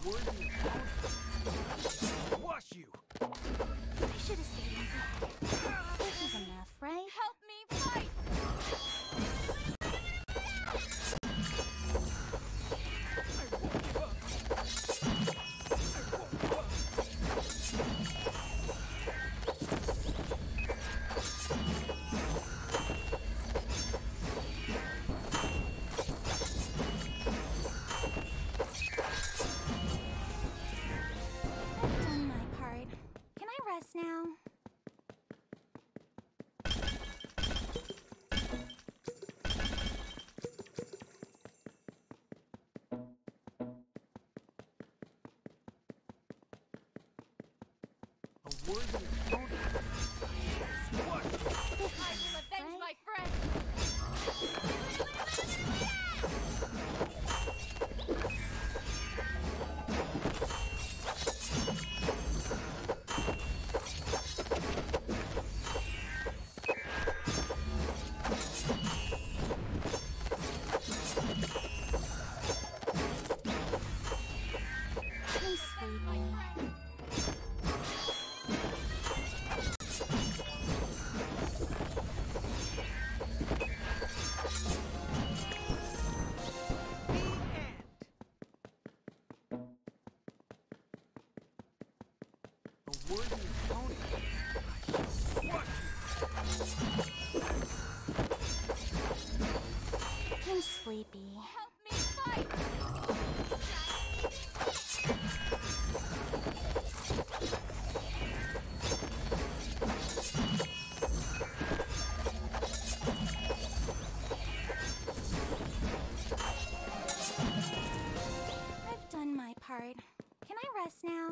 worthy opponent. Wash you. I should have stayed easy. This is enough, right? Help me fight! I've done my part. Can I rest now? A worthy opponent. Wash you. I will avenge my friend! I'm sleepy. A worthy opponent. Wash you. I'm sleepy. Help me fight! I've done my part. Can I rest now?